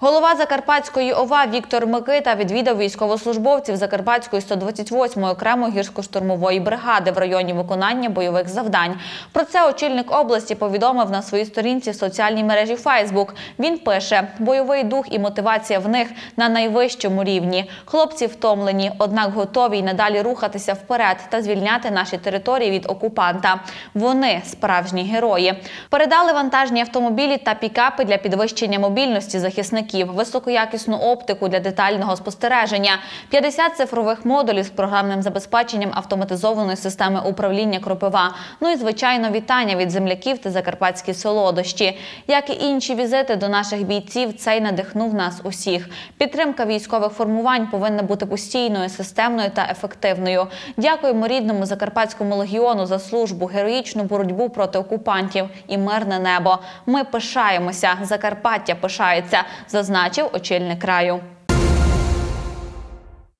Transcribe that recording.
Голова Закарпатської ОВА Віктор Микита відвідав військовослужбовців Закарпатської 128-ї окремої гірсько-штурмової бригади в районі виконання бойових завдань. Про це очільник області повідомив на своїй сторінці в соціальній мережі Facebook. Він пише: «Бойовий дух і мотивація в них на найвищому рівні. Хлопці втомлені, однак готові й надалі рухатися вперед та звільняти наші території від окупанта. Вони – справжні герої». Передали вантажні автомобілі та пікапи для підвищення мобільності захисників, високоякісну оптику для детального спостереження, 50 цифрових модулів з програмним забезпеченням автоматизованої системи управління «Кропива». Ну і, звичайно, вітання від земляків та закарпатські солодощі. Як і інші візити до наших бійців, цей надихнув нас усіх. Підтримка військових формувань повинна бути постійною, системною та ефективною. Дякуємо рідному Закарпатському легіону за службу, героїчну боротьбу проти окупантів і мирне небо. Ми пишаємося, Закарпаття пишається, зазначив очільник краю.